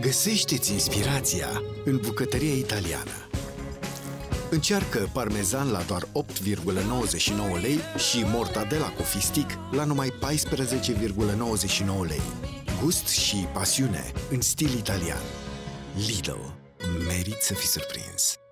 Găsește-ți inspirația în bucătăria italiană. Încearcă parmezan la doar 8,99 lei și mortadela cu fistic la numai 14,99 lei. Gust și pasiune în stil italian. Lidl. Merit să fii surprins!